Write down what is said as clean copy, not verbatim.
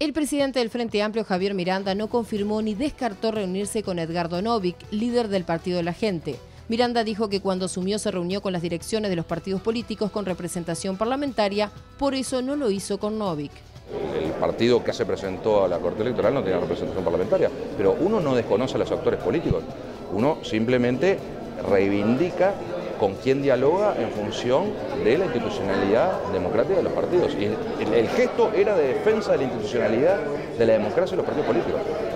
El presidente del Frente Amplio, Javier Miranda, no confirmó ni descartó reunirse con Edgardo Novick, líder del Partido de la Gente. Miranda dijo que cuando asumió se reunió con las direcciones de los partidos políticos con representación parlamentaria, por eso no lo hizo con Novick. El partido que se presentó a la Corte Electoral no tenía representación parlamentaria, pero uno no desconoce a los actores políticos, uno simplemente reivindica con quién dialoga en función de la institucionalidad democrática de los partidos. Y el gesto era de defensa de la institucionalidad de la democracia y los partidos políticos.